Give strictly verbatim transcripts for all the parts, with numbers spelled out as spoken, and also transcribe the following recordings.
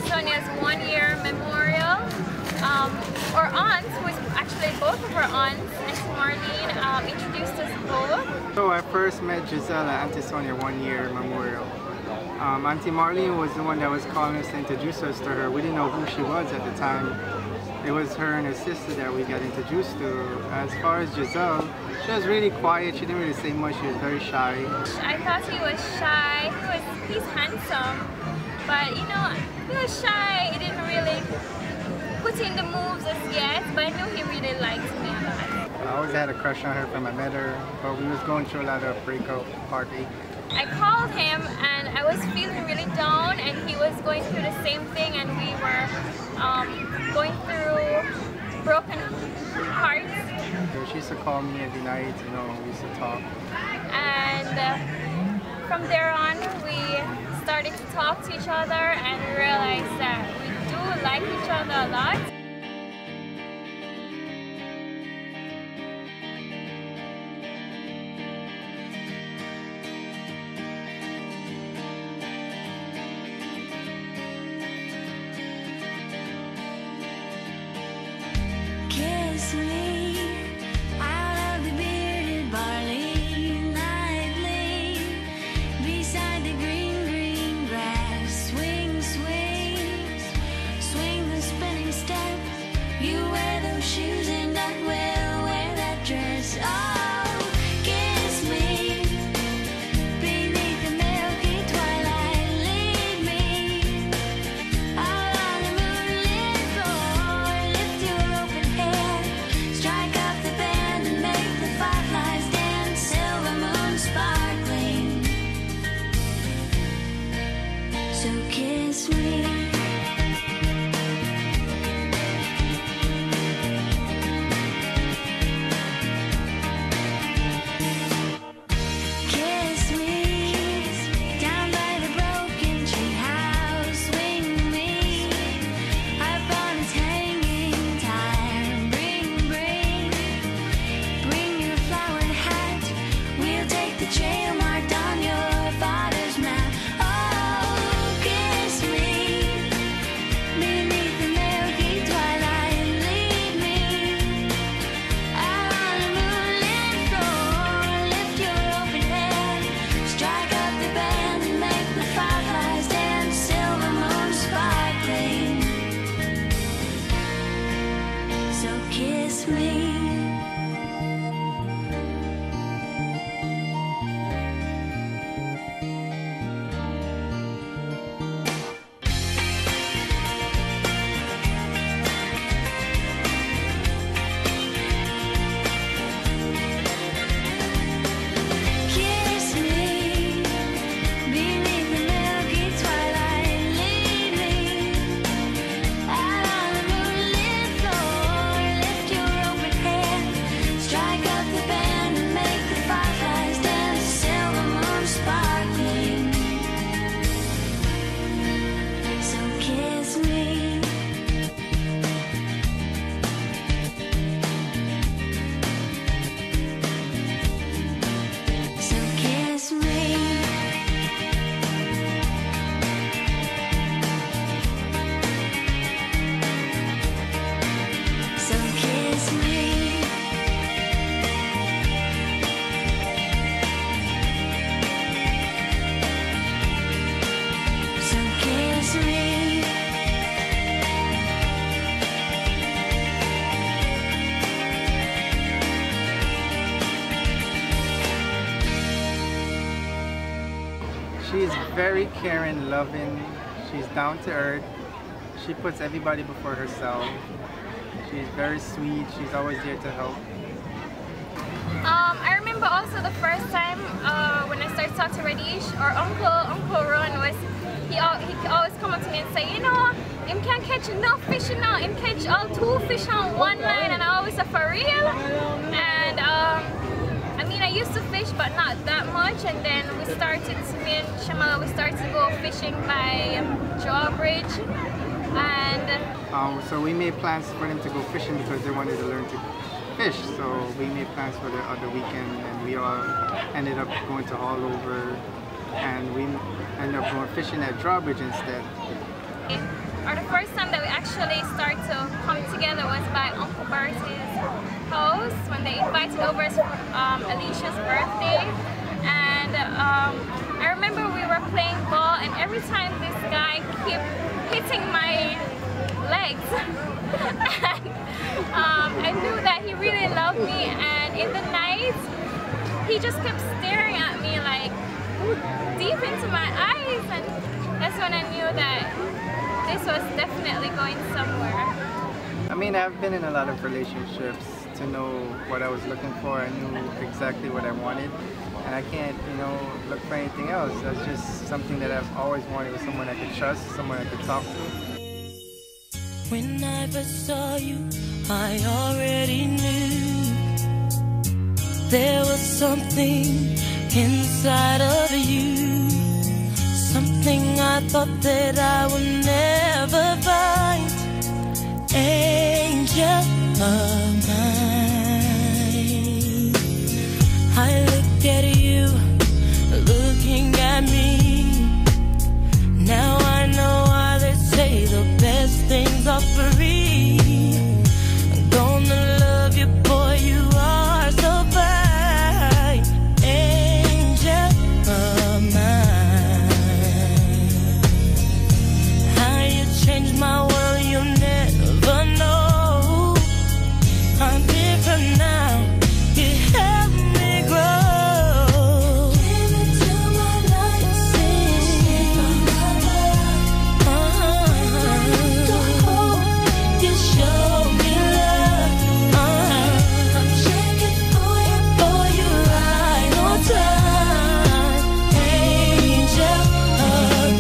Antonia's one-year memorial. Um, our aunt, who is actually both of our aunts, Auntie Marlene, um, introduced us both. So I first met Giselle at Auntie Sonia one-year memorial. Um, Auntie Marlene was the one that was calling us to introduce us to her. We didn't know who she was at the time. It was her and her sister that we got introduced to. As far as Giselle, she was really quiet. She didn't really say much. She was very shy. I thought he was shy. He was, he's handsome, but you know, he was shy. He didn't really put in the moves as yet, but I knew he really liked me a lot. I always had a crush on her from I met her, but we was going through a lot of breakup, heartache. I called him and I was feeling really down, and he was going through the same thing, and we were um, going through broken hearts. She used to call me every night, you know, we used to talk. And uh, from there on, we started to talk to each other and realized that we do like each other a lot. Kiss me out of the bearded barley nightly, beside the green, green grass. Swing, swing, swing the spinning step. You wear those shoes and I will wear that dress. Oh, kiss me beneath the milky twilight. Lead me out on the moonlit floor. Lift your open head, strike up the band and make the fireflies dance. Silver moon sparkling, so kiss me. Kiss me down by the broken tree house. Swing me up on its hanging tire. Bring, bring, bring your flowered hat. We'll take the trail marked on your father's map. Oh, kiss me beneath the milky twilight. Lead me out on the moonlit floor. Lift your open head, strike up the band and make the fireflies dance. Silver moon sparkling, so kiss me. Kiss me beneath the milky twilight. Lead me out on the moonlit floor. Lift your open head, strike up the band and make the fireflies dance. Silver moon sparkling, so kiss me. So kiss me. So kiss me. So kiss me. She's very caring, loving. She's down to earth. She puts everybody before herself. She's very sweet. She's always there to help. Um, I remember also the first time uh, when I started talking to Radish, our uncle, Uncle Ron, was he, al he always come up to me and say, you know, him can't catch enough fish, you know, him catch all two fish on one line, and I always say, for real? And um, I mean, I used to fish, but not that much, and then we started, me and Shamala, we started to go fishing by Drawbridge, and Um, so we made plans for them to go fishing because they wanted to learn to fish. So we made plans for the other weekend, and we all ended up going to all over, and we ended up going fishing at Drawbridge instead. every time this guy keep hitting my legs. And, um, I knew that he really loved me, and in the night he just kept staring at me like deep into my eyes, and that's when I knew that this was definitely going somewhere. I mean, I've been in a lot of relationships to know what I was looking for. I knew exactly what I wanted, and I can't, you know, look for anything else. That's just something that I've always wanted, with someone I could trust, someone I could talk to. When I first saw you, I already knew there was something inside of you, something I thought that I would never find. Angel of mine, I look at you, looking at me. Now I know why they say the best things are free. I'm gonna love you, boy, you are so fine. Angel of mine, how you changed my world, you'll never know. I'm different now, you help me grow. Give it to my life, sing. You show me love. I'm checking for you, for you right on time. Angel of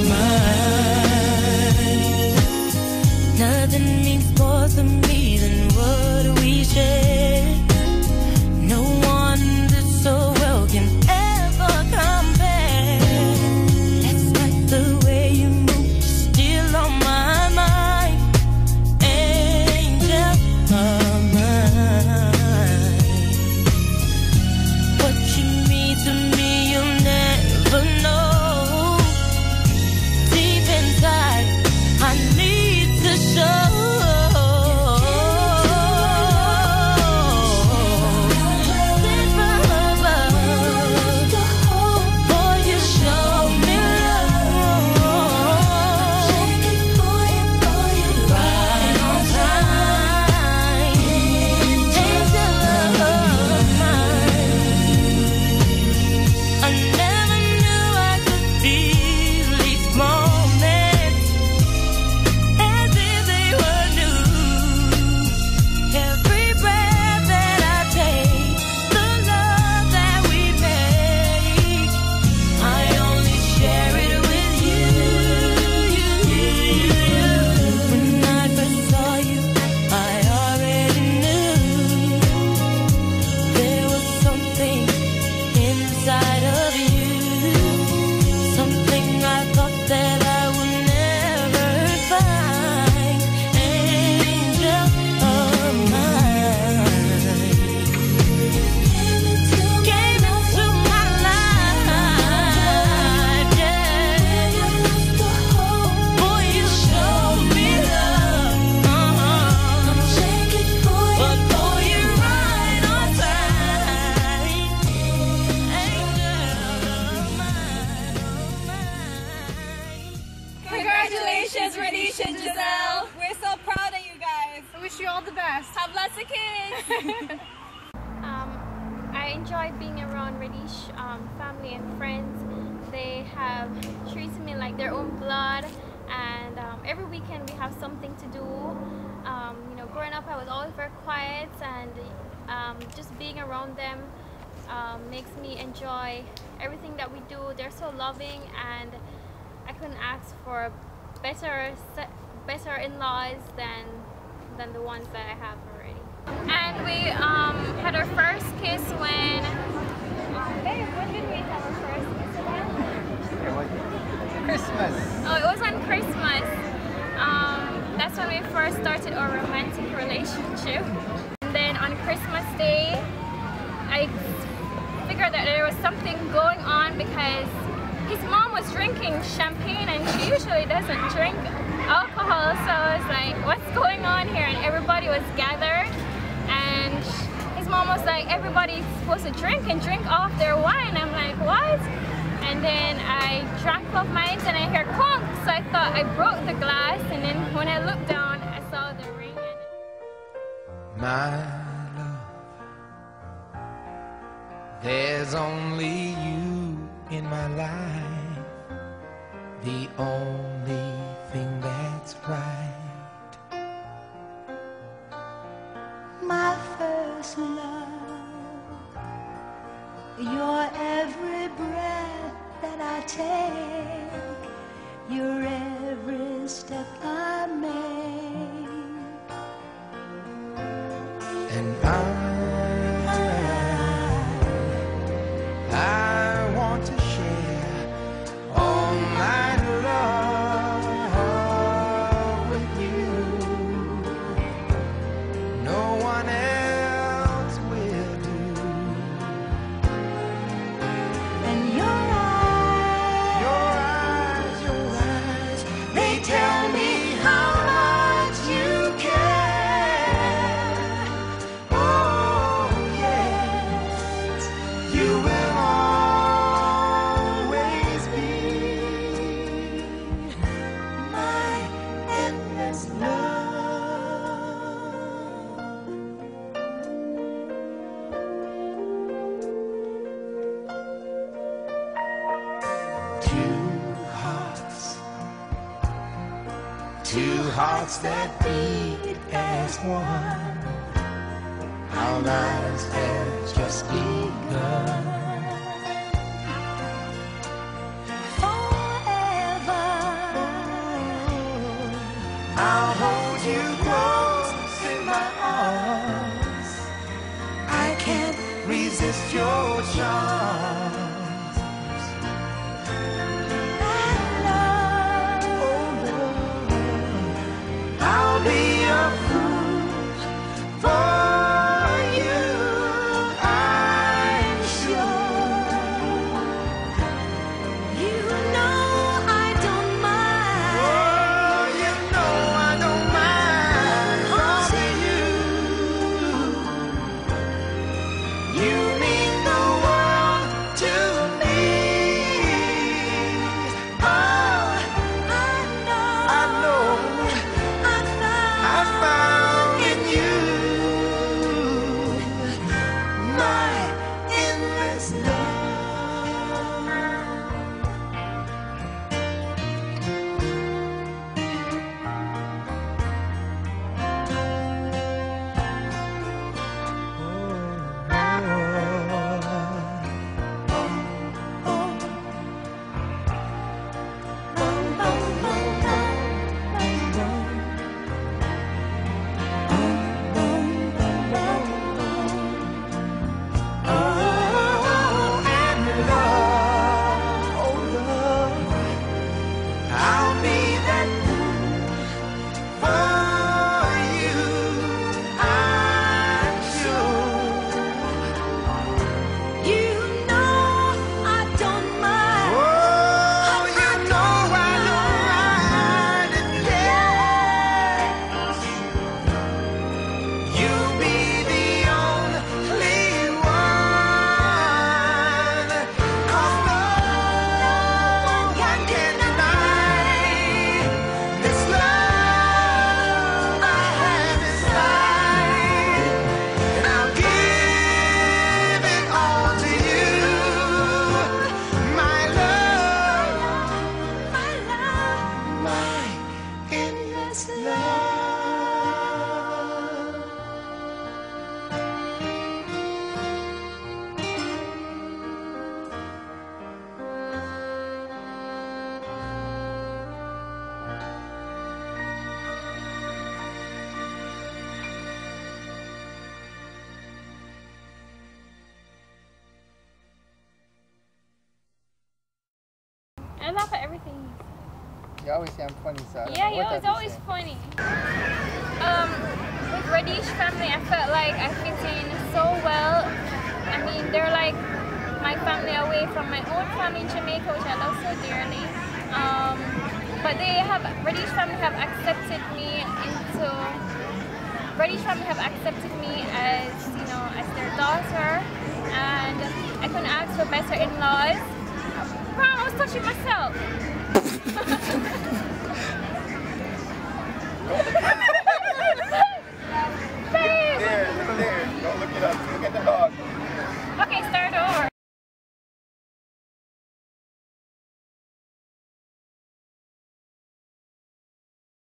mine, nothing means more to me than what we share. No one did so well can ever compare. That's like the way you move, still on my mind. Angel of mine, what you mean to me, you'll never know. Deep inside, I need to show. Boy, you show me love. Right on time. Angel of mine, I never knew I could feel these moments as if they were new. Every breath that I take, the love that we make, I only share it with you, you, you, you. When I first saw you, I already knew there was something inside of you, something I thought that I would never find. Angel of mine, came into my life, yeah. Boy, you showed me love. I'm checking for you, but boy, you're right on time. Angel of mine, of mine. Congratulations, Radish and Giselle. We're so proud of you guys. I wish you all the best. Have lots of kids. um, I enjoy being around Radish um, family and friends. They have treated me like their own blood, and um, every weekend we have something to do. Um, you know, growing up I was always very quiet, and um, just being around them um, makes me enjoy everything that we do. They're so loving, and I couldn't ask for better se- better in-laws than than the ones that I have already. And we um, had our first kiss when babe, when did we have our first kiss again? Christmas. Oh, it was on Christmas. Um, that's when we first started our romantic relationship. And then on Christmas Day, I figured that there was something going on because his mom was drinking champagne and she usually doesn't drink alcohol. So I was like, what's going on here? And everybody was gathered, and his mom was like, everybody's supposed to drink and drink off their wine. I'm like, what? and then I drank off mine and I heard clunk, so I thought I broke the glass, and then when I looked down I saw the ring. My love, there's only you in my life, the only thing that's right. My first love, your every breath that I take, your every step I make. And I, I want to share all my love with you. No one else will do. And your eyes, Your eyes, your eyes, they tell me how much you care. Oh, yes, you will always be my endless love. two hearts, two hearts that beat as one. Our lives have just begun. Forever, I'll hold you close in my arms. I can't resist your charms. and love, I'll be a fool for you, I'm sure. you know I don't mind. Oh, you know I don't mind loving you. You mean the world to me. Oh, I know, I know I found, I found in you my endless love. Oh, and love, oh love, I'll be that fool for you, I'm sure. you know I don't mind. Oh, you know I don't mind it, yes. You'll be the only one, 'cause no one can deny this love I have inside. I'll give it all to you, my love, My love, my endless love. I laugh at everything. You always say I'm funny, so I don't Yeah, know he what was I'd be always saying. funny. Um, with Radish family, I felt like I fit in so well. I mean, they're like my family away from my own family in Jamaica, which I love so dearly. Um, but they have, Radish family have accepted me into, Radish family have accepted me as, you know, as their daughter, and I couldn't ask for better in-laws. prom, I was touching myself.